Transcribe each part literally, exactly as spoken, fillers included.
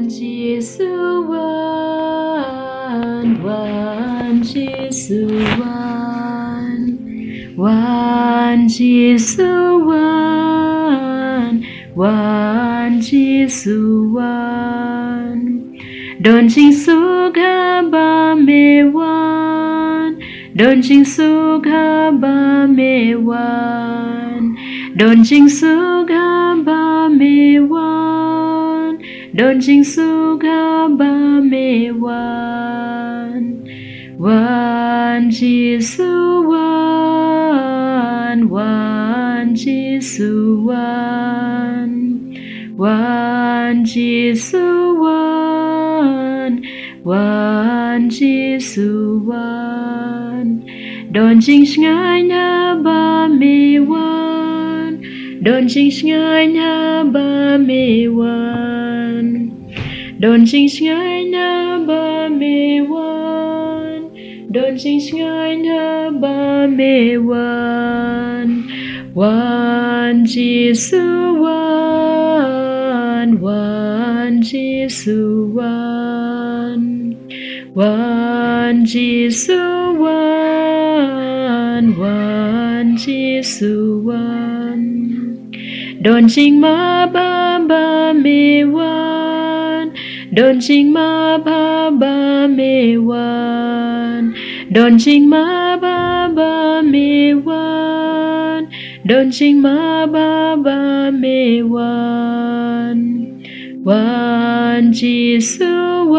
Jisu one, one Jisu one, one Jisu one, one Jisu one. Don Jisu gaba me one, Don Jisu gaba me one, Don Jisu gaba me one, Don Jisu gaba me one, one Jisu one, one Jisu one, one Jisu one, one Jisu one. Don jing ngai na ba me one, Don jing ngai na ba me one, Don jing ngai na ba me one, Don jing ngai na ba me one, one Jisu one, one Jisu one, one Jisu one, one Jisu one. Don jing ma ba ba me one, Don jing ma ba ba me one, Don jing ma ba ba me one, Don jing ma ba ba me one, one Jisu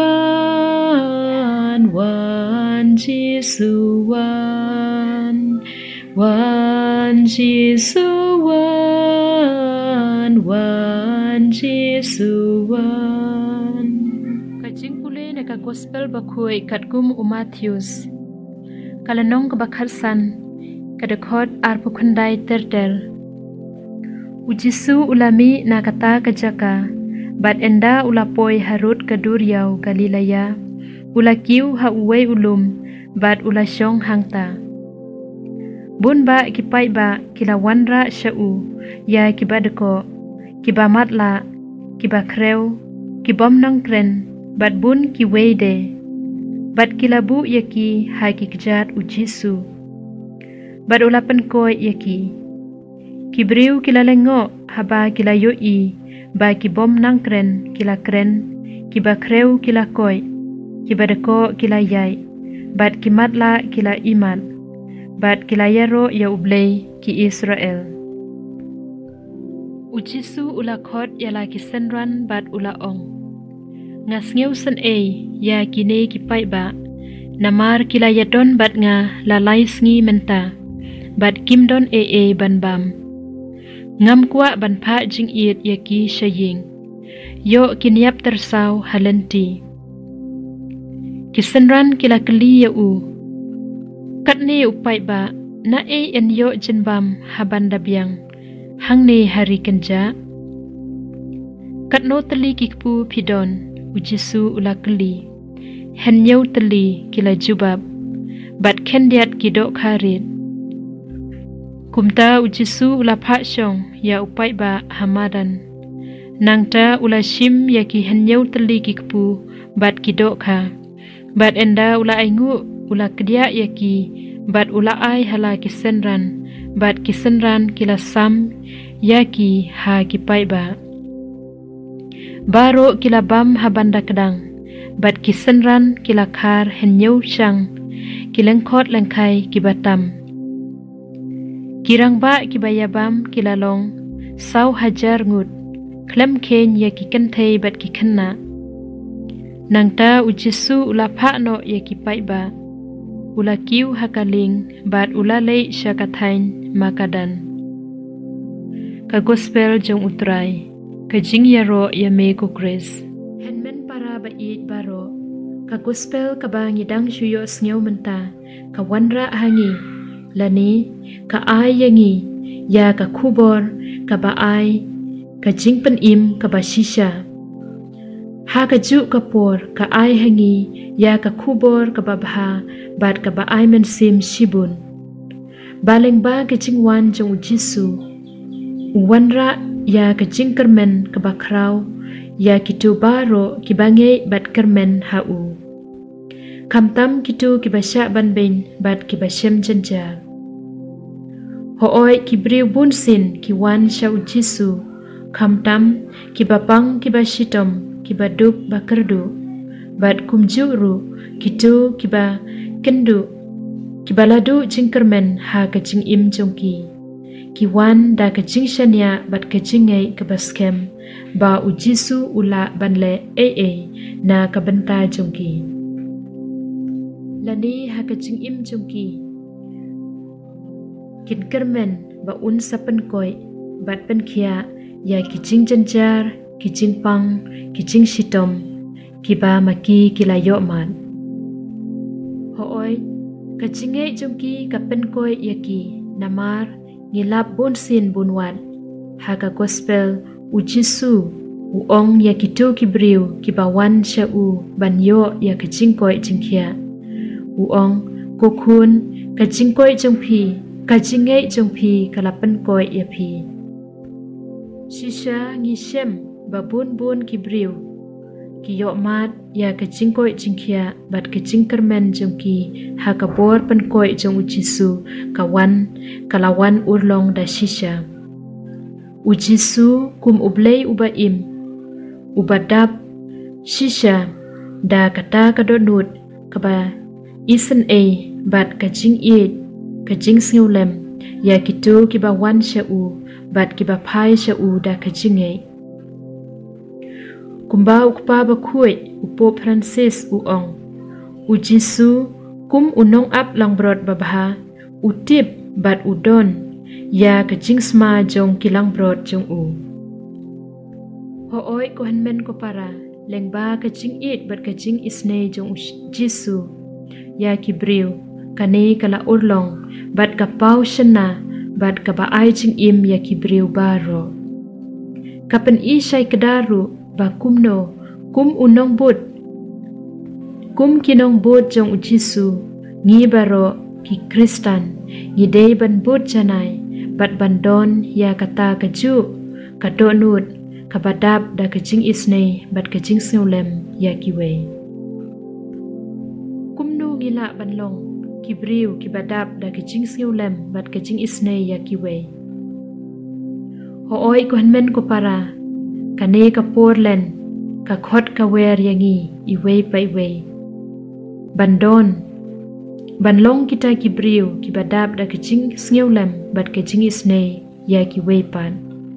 one, one Jisu one, one Jisu one, one Jisu one. Kajing pule na ka gospel bakui katkum u Matthews. Kalanong kabakharsan kadakot arpukundai tertel. U Jisu ulami na kata kajaka. Bat enda ulapoi harut kaduriau Galilaya. Ulakiu ha uwei ulum bat ulasyong hangta. Bun ba kipai ba kilawanra syau ya kibadeko kibamatla kibakreu kibom nang kren bat bun kiweide bat kilabu yaki ha kikjat u Jisu bat ulapan koi yaki kibriu kilalengo haba kilayoi ba kibom nang kren kilakren kibakreu kilakoi kibadeko kilayai bat kimatla kila iman bat kilayaro ya ublei ki Israel. U Jisu ulakhot yala kisenran bat ulaong. Ngasngeu sen e ya kine kipai ba namar kilayadon bat nga lalai sngi menta bat kimdon e e ban bam. Ngam kwa ban pha jingieid yaki shaying. Yo kinyap tersau halenti. Kisenran kilakeli ya u. Katne upai ba na e en yo jenbam habanda biang hangne hari kenja katno tali kikpu pidon u Jisu ulakeli henyo tali kila jubab bat kendiat kidok kharit kumta u Jisu ulapha syong ya upai ba hamadan nangta ulashim yaki henyo tali kikpu bat kidok kha bat enda ula aingu ula kedia yaki bat ula ai hala kisenran bat kisenran kila sam yaki ha kipai ba baro kila bam habanda kedang bat kisenran kila khar henyau chang kilengkhot lengkai kibatam kirang ba kibayabam kila long sau hajar ngut klem ken yaki kenthei bat kikhenna nangta u Jisu ula pha no yaki pai ba ula kiu hakaling bat ula lei syakathain makadan ka gospel jong utrai ka jingyaro yame ko kres henmen para ba it baro ka gospel ka bangi dang shuyo snyo menta ka wanra hangi lani ka ai yangi ya ka khubor ka ba ai ka jingpen im ka ba shisha ha ka ju kapor ka ai hangi ya ka khubor ka babha bat ka ba ai men sim shibun baleng ba ka jingwan jong Jisu wanra ya ka jingkermen ka ba kraw ya kitu baro kibange bat kermen hau. Kamtam kitu kibasya banben bat kibasem janjar. Hooi kibriu bunsin kiwan syau Jisu. Kamtam kibapang kibashitom kibaduk bakerdu. Bat kumjuru kitu kiba kendu. Kibaladu jingkermen ha kajing im jongki. Kiwan da kajing shania bat kajingai kebaskem. Ba ujisu ula banle ee na kabenta jongki. Lani ha kajing im jongki. Kinkermen ba un sapen koi bat penkia ya kijing janjar, kijing pang, kijing shitom, kiba maki kilayo man. Hooi kajingai jongki kapen koi yaki namar ngilap bonsin bunwan haga gospel ujisu uong ya kitu kibriu kibawan sya u banyo ya kajing koi jingkia uong kokun kajing koi jongpi kajingai jongpi kalapen koi yapi shisha ngishem babun bun kibriu kiyo mat ya kajing koi jingkia bat kajing kermen jongki hakabor pen koi jong ujisu kawan kalawan urlong da shisha ujisu kum ublei ubaim ubadap shisha da kata kadonut kaba isnei bat kajingieid kajing sngiulem ya kitu kibawan syau bat kibapai syau da kajingai kumba ukpa bakui upo Francis uong ujisu kum unong ap langbrod babaha utip bat udon ya kajing sma jong kilang brod jong u hooi ko hanmen ko para lengba kajing it bat kajing isnei jong Jisu ya kibriu kane kala urlong bat kapau shana bat kabaai jing im ya kibriu baro kapen isay kedaru ba kumno kum unong bud kum kinong bud jong ujisu ngi baro ki kristan ngi day ban bud janai bat bandon ya kata kaju kadonut kabadab da kajing isnei bat kajing snulem ya kiwe kumnu ngila banlong kibriu kibadab da kajing snulem bat kajing isnei ya kiwe hooi ko hanmen ko para kane ka porlen ka khot ka wer yangi iwe pa iwe bandon banlong kita kibriu kibadab da kajing sngiulem bat kajing isnei ya kiwe pan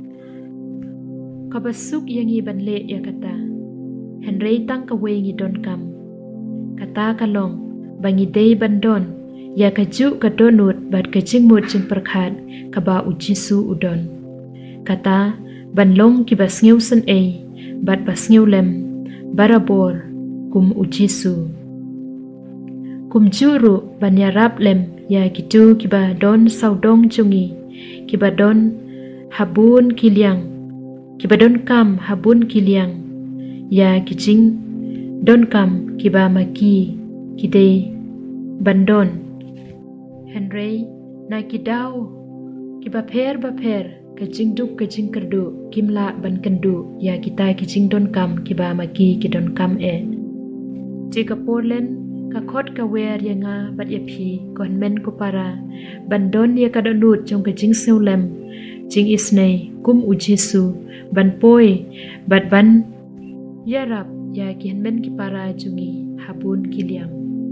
kabasuk yangi banle ya kata henrei tang ka wengi don kam kata kalong bangi dei bandon ya kaju kadonut bat kajing mut jing perkhat kaba ujisu udon kata banlong kibas ngiu sen ei bat bas ngiu lem barabor kum ujisu kum juru banyarap lem ya gitu kiba don saudong jungi kiba don habun kiliang kiba don kam habun kiliang ya kijing don kam kiba maki kide bandon henrei na kidau kiba per ba per kajing duk kajing kerdu kimla ban kendu ya kita kijing don kam kiba maki kidon kam e jika porlen ka khot ka wer ya nga bat ya phi kon men ko para bandon ya kadonut jong kajing seulem jing isnei kum ujisu ban poi bat ban yarap ya kian men ki para jungi habun kiliam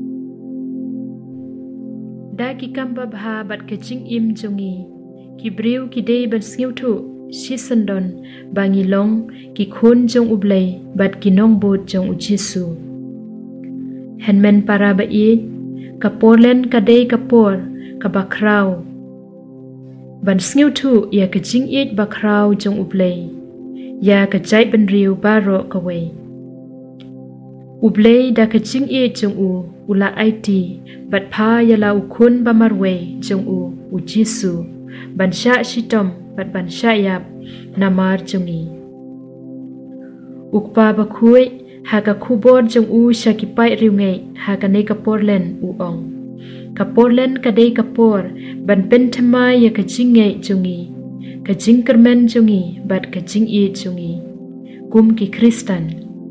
da ki kamba bha bat kajing im jungi kibriu kidei ban skiu thu shisandon bangilong ki khun jong ublei bat kinong bot jong ujisu henmen para ba i kaporlen kadei kapor kabakrau ban skiu thu ya kajing it bakrau jong ublei ya kajai ban riu baro kawei ublei da kajing it jong u ula it bat pha yala ukhun bamarwe jong u ujisu bansha shitom bat bansha yap namar jungi ukpa bakhui haga khubor jong u shakipai riungai haga ne kaporlen uong kaporlen kadei kapor ban pentamai ya kajingai jungi kajing kermen jungi bat kajing i jungi hukum ki Kristen.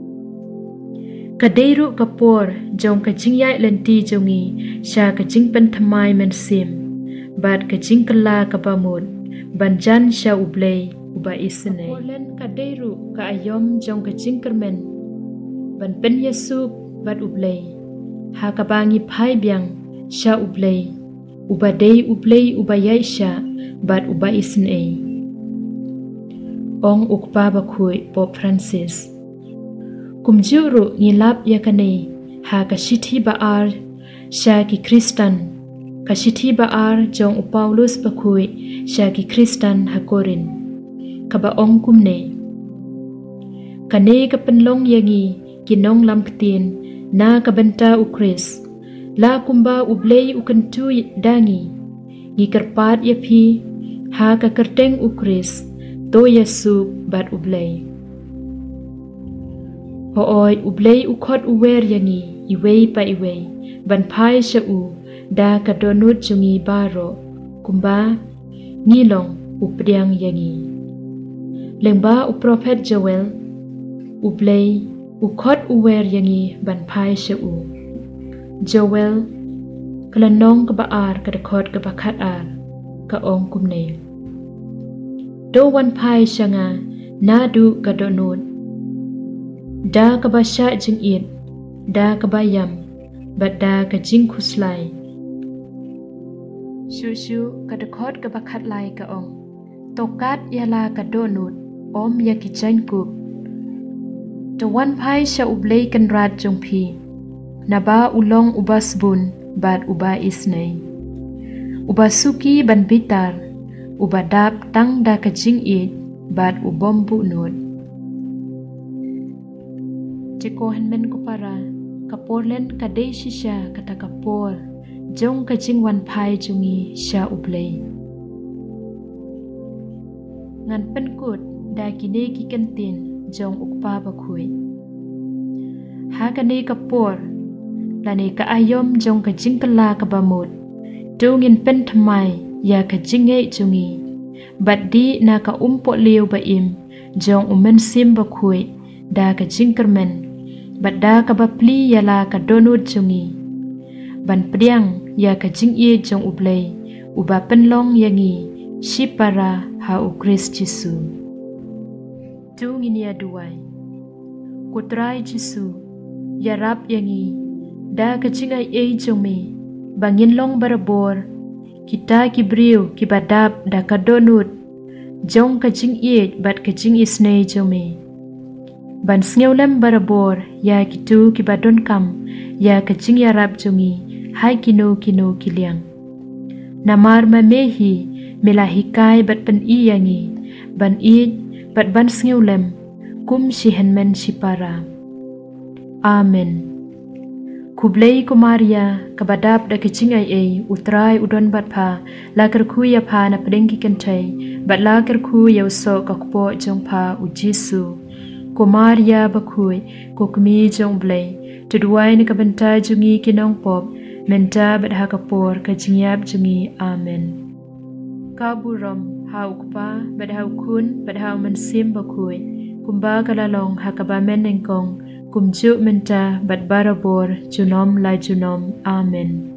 Kadeiru kapor jong kajingyai lenti jongi sya kajing pentamai mensim bad kajing kala kabamut banjan sya ublei uba isnei. Kapolen kadeiru ka ayom jong kajing kermen ban pen Yesu bad ublei ha kabangi pai biang sya ublei uba dei ublei uba yai sya bad uba isnei. Ong ukpa bakui Pope Francis kumjuru ngilap yakane ha kasithi baar sya ki Kristen kasithi baar jong Paulus bakui sya ki Kristen ha Korin kaba ong kumne kane kapenlong yangi kinong lamktin na kabenta ukris la kumba ublei ukentu dangi ngikerpat yapi ha kakerteng ukris to Yesu bad ublei. Hooi ublei ukot uwer yangi iwei pa iwei ban pai sya u da kadonut jungi baro kumba ngilong upriang yangi. Lengba u prophet Joel ublei ukot uwer yangi ban pai sya u. Joel kalanong kabaar kadakot kabakat ar kaong kumne. Do wan pai sya nga nadu kadonut da kabasya jingieid da kabayam bat da kajing khuslai shushu kadakot kabakat lai kaong tokat yala kadonut om yakichain kup to wan pai sya ublei kanrat jongpi naba ulong ubasbun bat uba isnei uba suki ban bitar uba dap tang da kajingieid bat ubom bunut. Cikohan men kupara kaporlen kadei shisha kata kapor jong kajing wan pai jungi sya ublei ngan penkut da kine ki kentin jong ukpa bakui ha kane kapor lane ka ayom jong kajing kala kabamut tungin pen thamai ya kajing ngei jungi bat di na ka umpo liu baim jong umen sim bakui da kajing kermen badda kabapli yala kadonut jungi ban priang ya kajingieid jong ublei uba penlong yangi shipara ha ukris Jisu. Tu nginia duai kutrai Jisu yarap yangi da kajingai ei jongmi bangin long barabor kita kibriu kibadap da kadonut jong kajingieid bat kajing isnei jongmi ban sngeulem barabor ya kitu kibadon kam ya kajing yarap jungi hai kino kino kiliang namar mamehi melahikai bat pen iyangi ban id bat ban sngeulem kum shihenmen shipara. Amen. Kublei kumaria kabadap da kajing ai ai utrai udon bat pa lakar ku ya pa na pedengki kentai bat lakar ku ya uso kakpo jong pa u Jisu Kumaria bakui kukmi jong blei tuduai ni kabenta jungi kinong pop menta badha kapor kajingyap jungi. Amen. Kaburom haukpa badha kun badha mensim bakui kumba kalalong hakabamen engkong kumju menta bad barabor junom la junom. Amen.